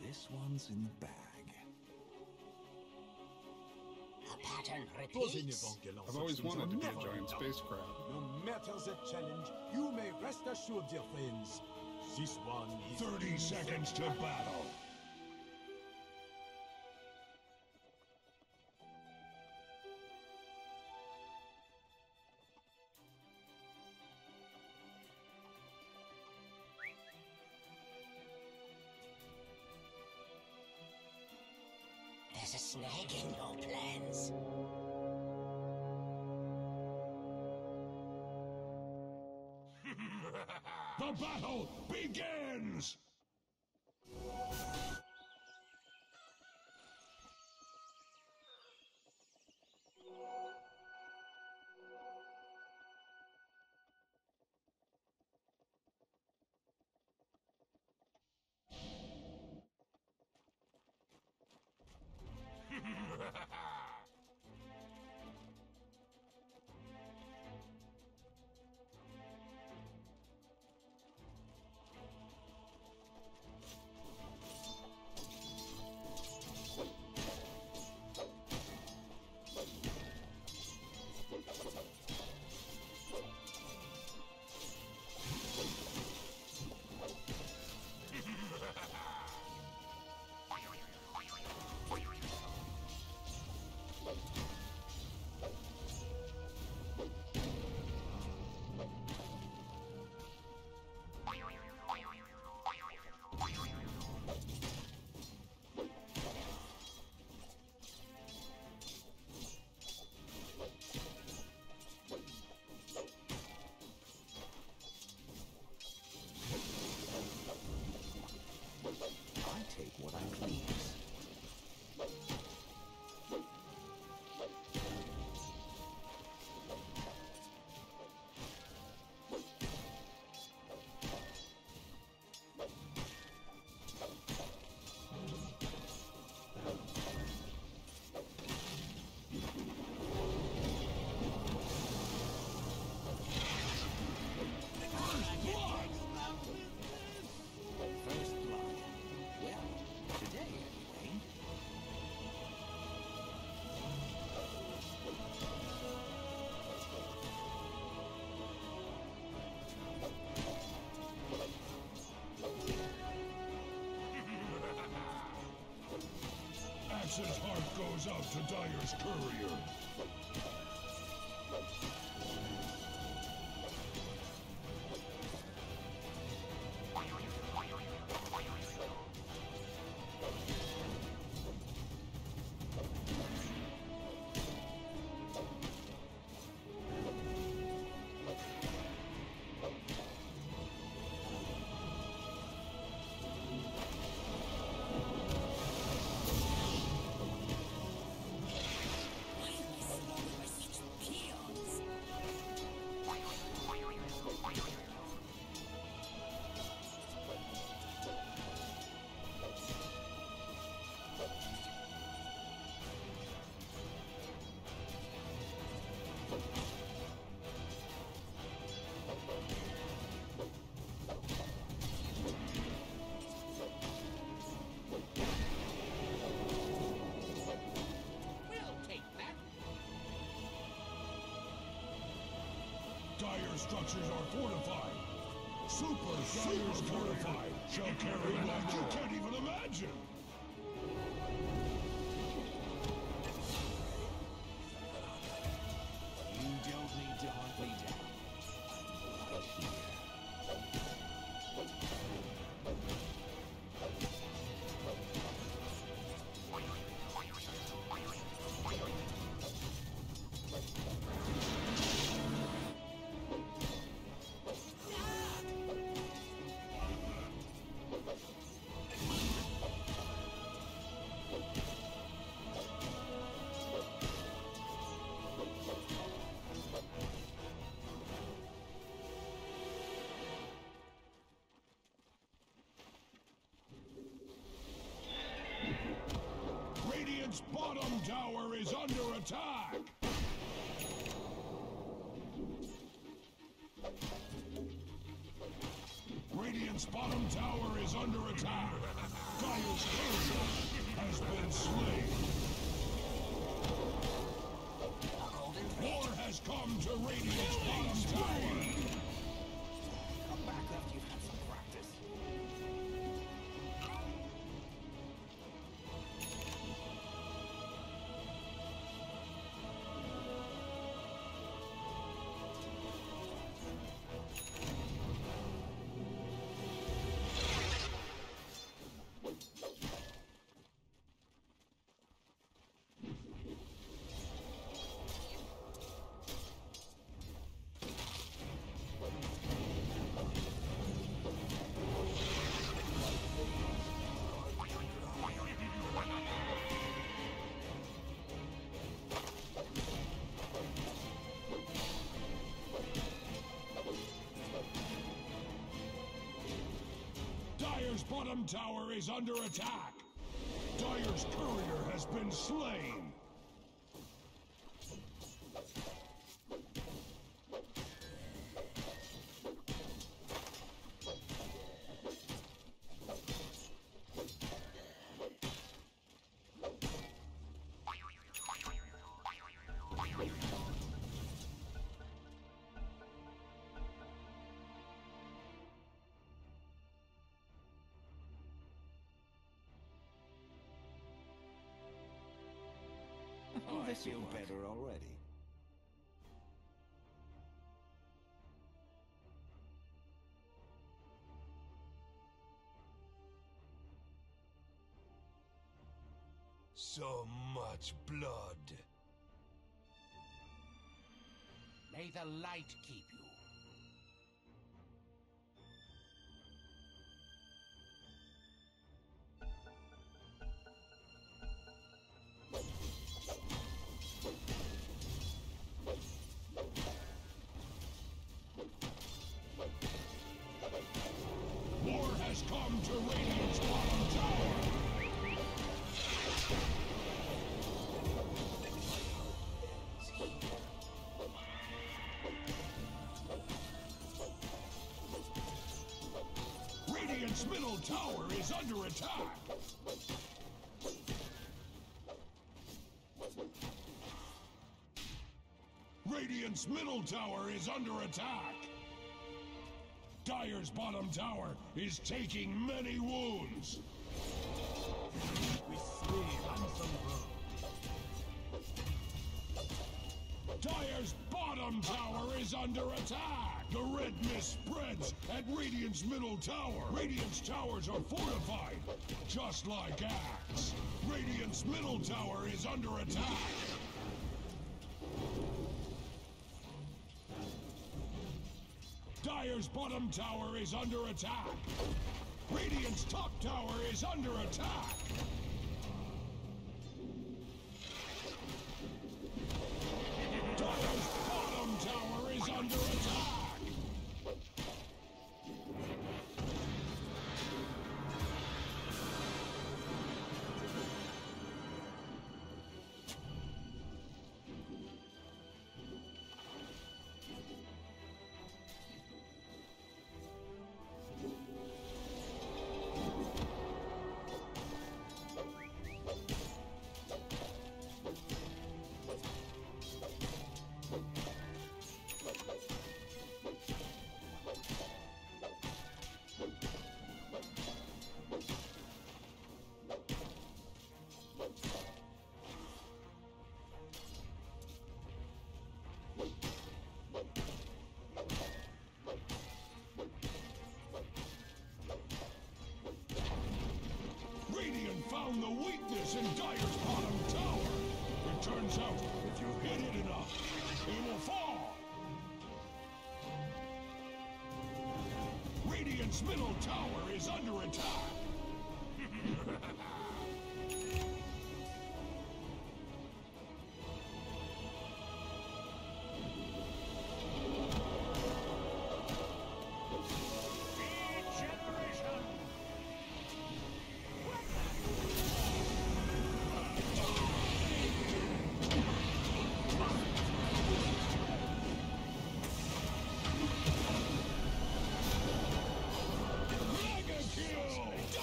This one's in the bag. The pattern repeats. I've always wanted to be a giant spacecraft. No matter the challenge, you may rest assured, dear friends. This one is 30 seconds to battle. There's a snag in your plans. The battle begins! I take what I please. First blood. Well, today anyway. Axe's heart goes out to Dyer's courier. Dyer's structures are fortified. Super Dyer's fortified shall carry what you can't even imagine. You don't need to hunt me down. I'm right here. Radiant's bottom tower is under attack! Radiant's bottom tower is under attack! Dyer's Dire's courier has been slain. War has come to Radiant's bottom tower. Come back after you've had some practice. Dire's bottom tower is under attack. Dire's courier has been slain. I feel better already. So much blood. May the light keep you. War has come to Radiant's bottom tower. Radiant's middle tower is under attack. Radiant's middle tower is under attack. Dire's bottom tower is taking many wounds. We slay ransom road. Dire's bottom tower is under attack. The red mist spreads at Radiant's middle tower. Radiant's towers are fortified, just like Axe. Radiant's middle tower is under attack. Dire's bottom tower is under attack. Radiant's top tower is under attack. Dire's bottom tower is under attack. Radiant found the weakness in Dire's bottom tower. It turns out, if you hit it enough, it will fall. Radiant's middle tower is under attack. Mega kill!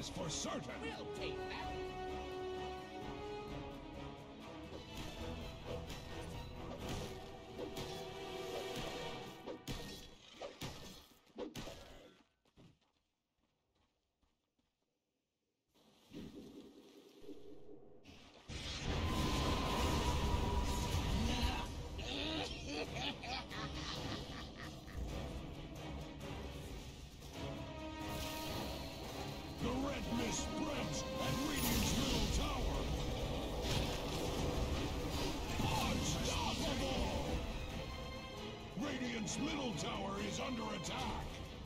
That's for certain. We'll take that. The red mist spreads at Radiant's middle tower. Unstoppable! Radiant's middle tower is under attack.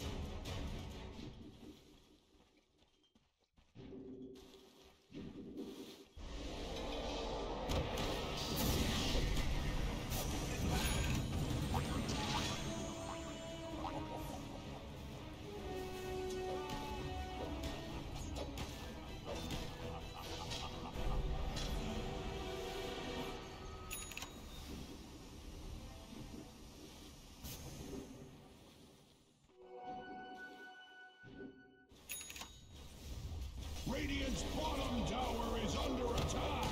Radiant's bottom tower is under attack!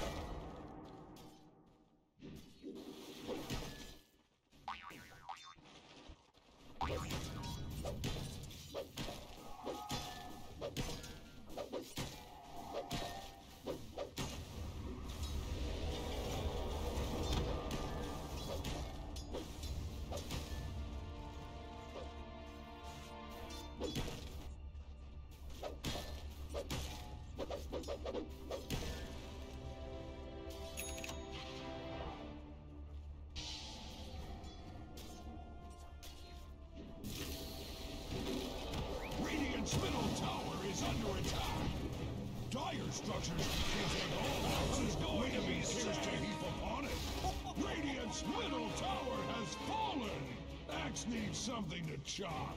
Radiant's middle tower is under attack! Dire structures can take all houses going to be cares to heap upon it! Radiant's middle tower has fallen! Axe needs something to chop!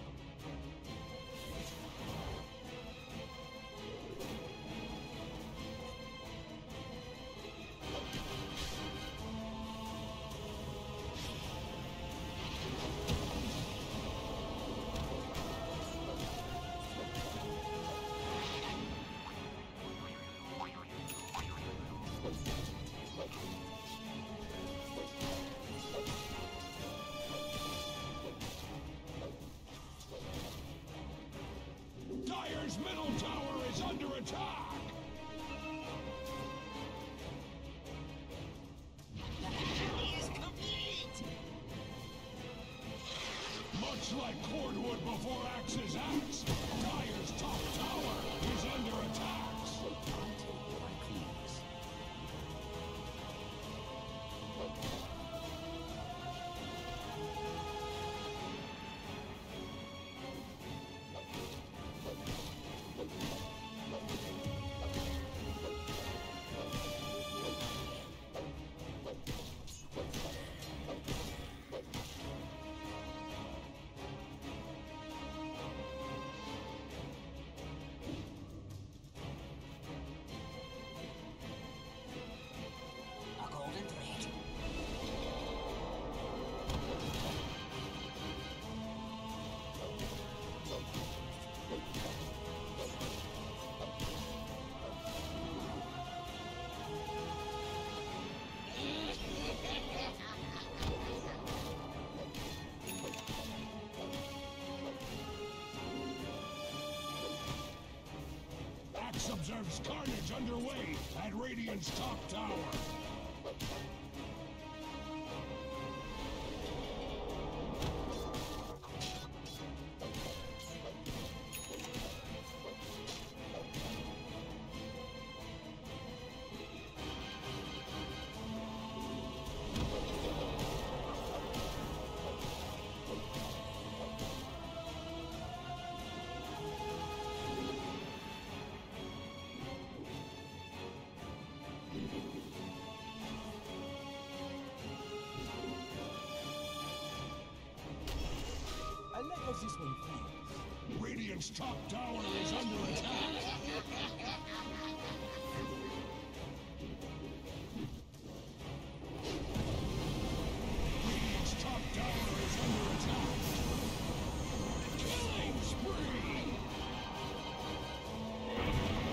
Dire's middle tower is under attack! Is complete! Much like cordwood before Axe's axe, Dire's top tower is under attack! A golden thread. Axe observes carnage underway at Radiant's top tower. I like how this one feels. Radiant's top tower is under attack. Radiant's top tower is under attack. Killing spree!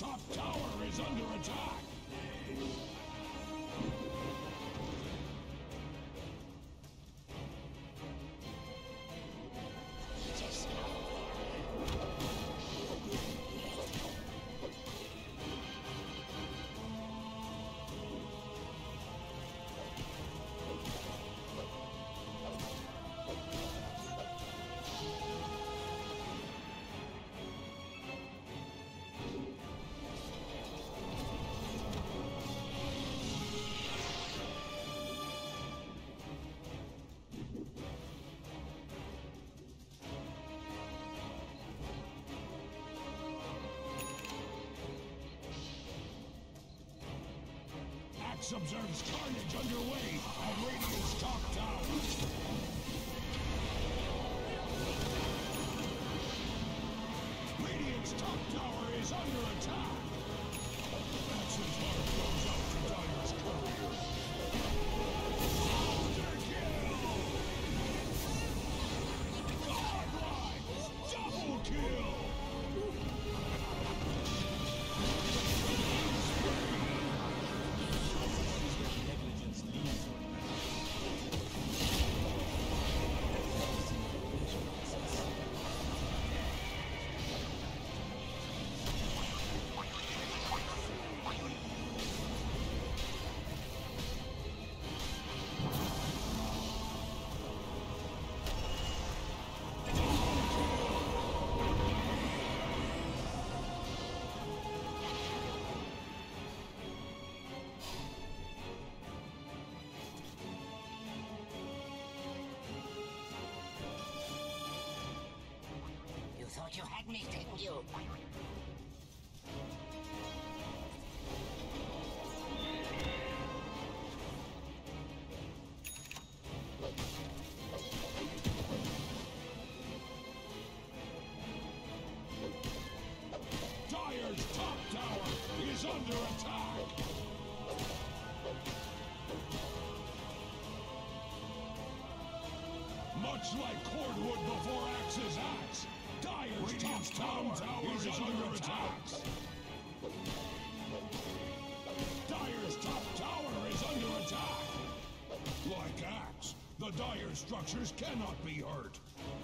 top tower is under attack! Axe observes carnage underway at Radiant's top tower. Radiant's top tower is under attack. Axe's heart goes out to Dire's courier. Monster kill! Godlike! Double kill! Thought you had me, didn't you? Dire's top tower is under attack! Much like cordwood before Axe's axe, Dire's top tower is under attack! Dire's top tower is under attack! Like Axe, the Dire structures cannot be hurt!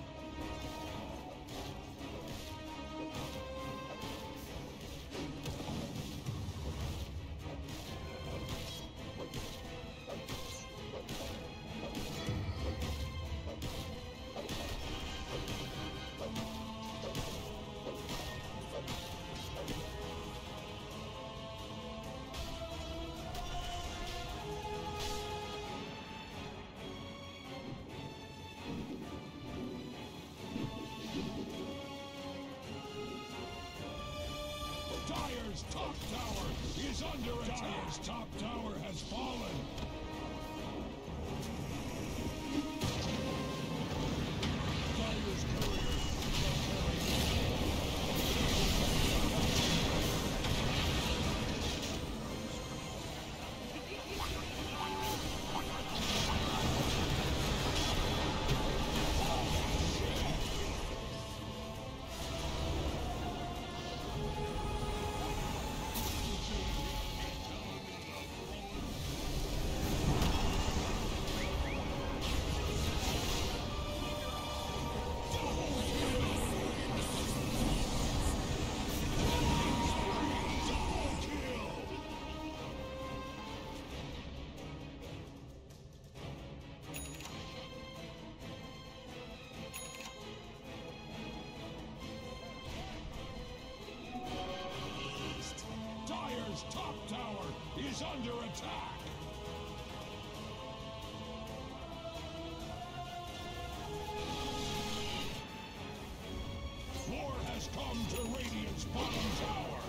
Dire's top tower is under attack! Dire's top tower has fallen! Dire's courier top tower is under attack! War has come to Radiant's bottom tower!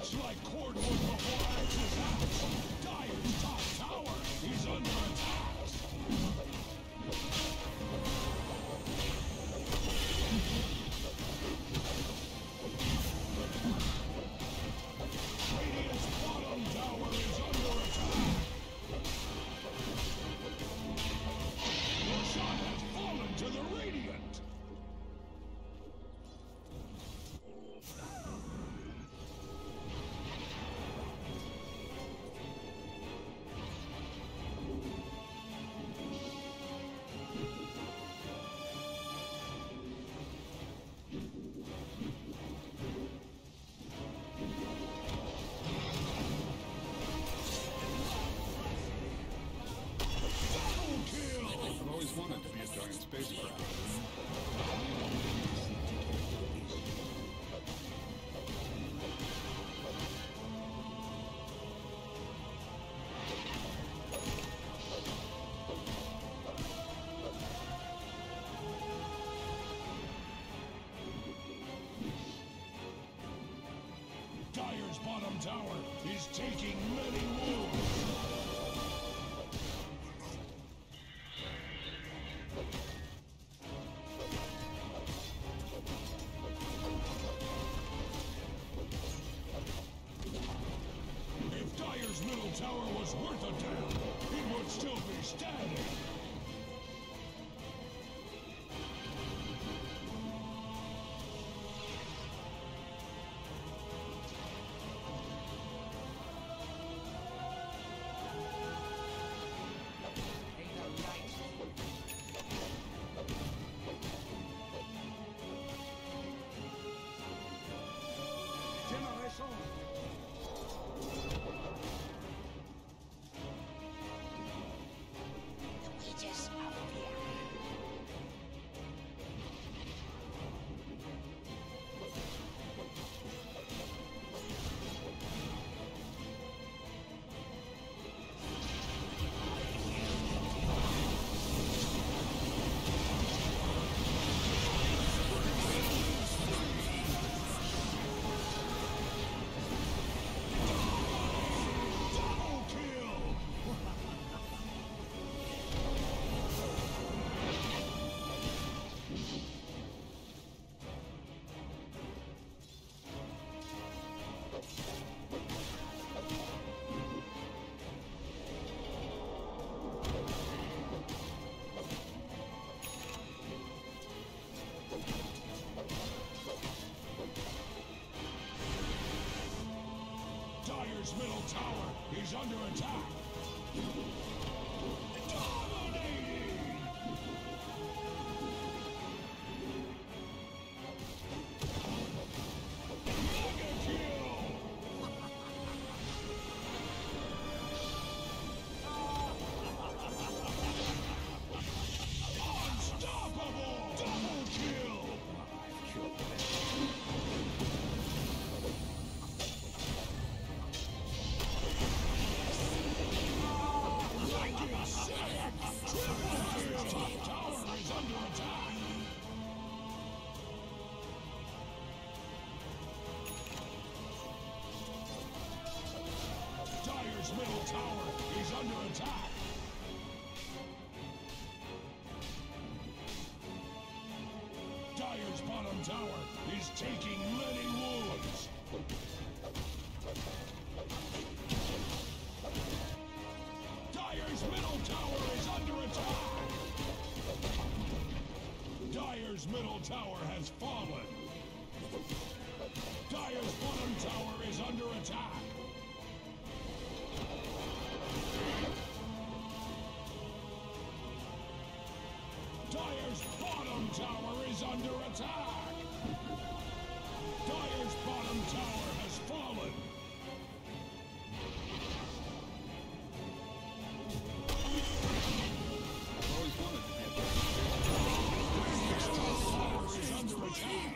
Just like cordwood before Axe's house, Dire's top tower is under attack. Radiant's bottom tower is under attack. Your shot has fallen to the Radiant. I've always wanted to be a giant spacecraft. Dire's bottom tower is taking many wounds. If Dire's middle tower was worth a damn, it would still be standing. Wages of fear. Double kill! Dire's middle tower is under attack. Dominating! Mega kill! Unstoppable! Double kill! Top tower is under attack. Dire's middle tower is under attack. Dire's bottom tower is taking many wounds. Dire's middle tower is under attack. Dire's middle tower has fallen. Dire's bottom tower is under attack. Dire's bottom tower is under attack. Dire's bottom tower has fallen. I've always wanted to be a giant spacecraft. Tower is under attack.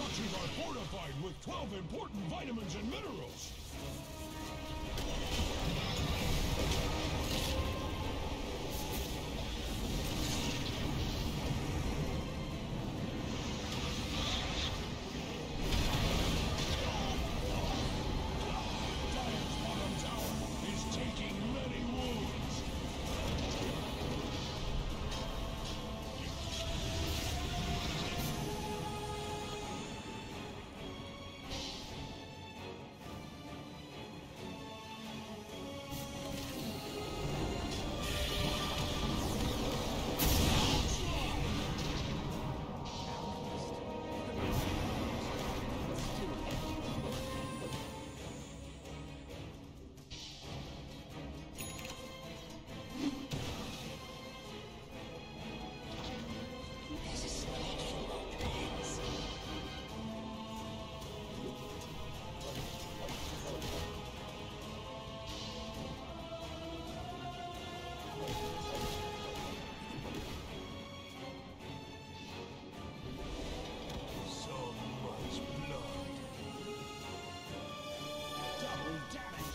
structures are fortified with 12 important vitamins and minerals. Dire's bottom tower is taking many wounds. There's a snag in your plans. So much blood. Double damage.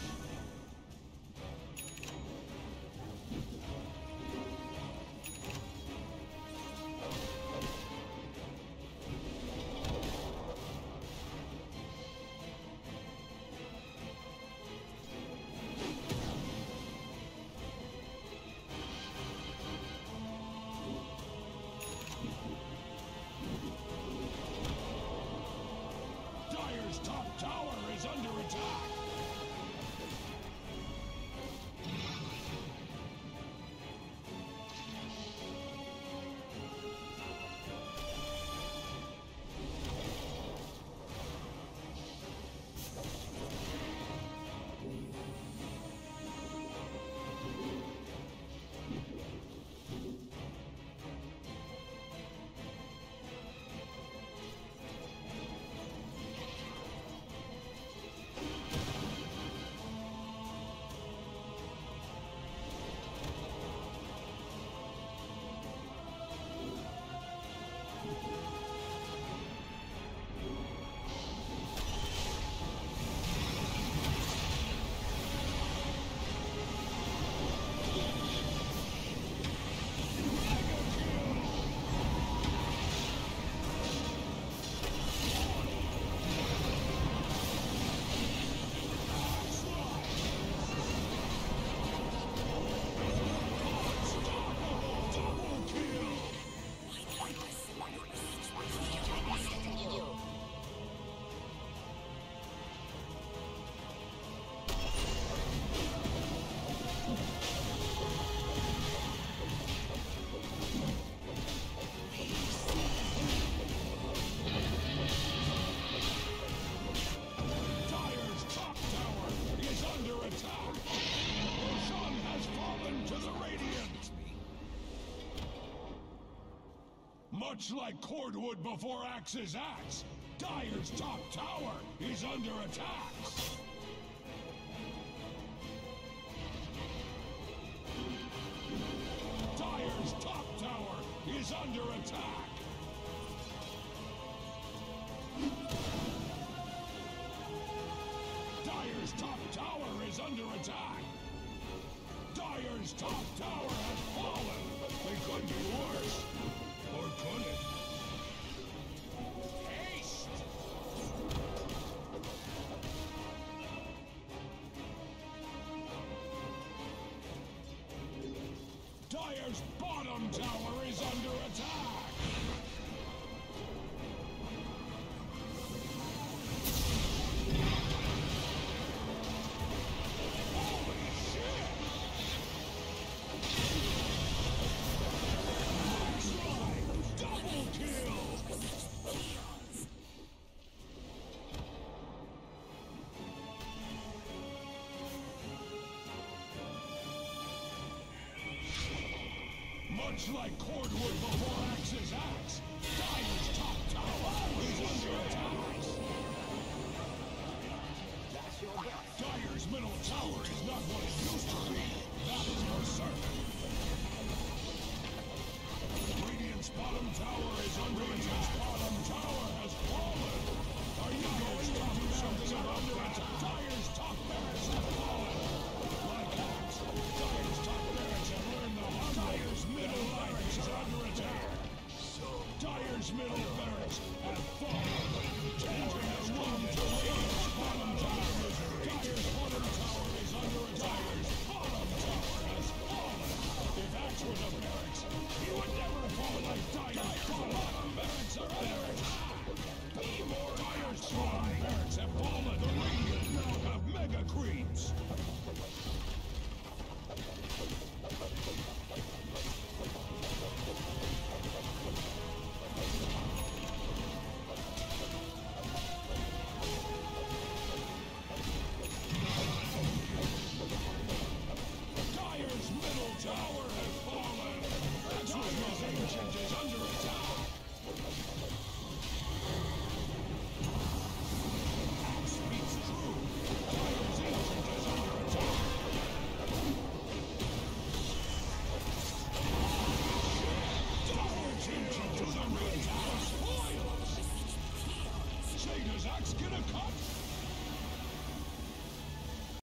Dire's top tower is under attack. Dire's top tower is under attack. Roshan has fallen to the Radiant. Much like cordwood before Axe's axe, Dire's top tower is under attack. Dire's top tower is under attack. Dire's top tower is under attack. Dire's top tower has fallen. It could be worse. Or could it? Haste! Dire's bottom tower is under attack. Holy shit! Double kill! Much like cordwood before Axe's axe, Dire's top tower is under attack. That's your best. Dire's middle tower is not what it used to be.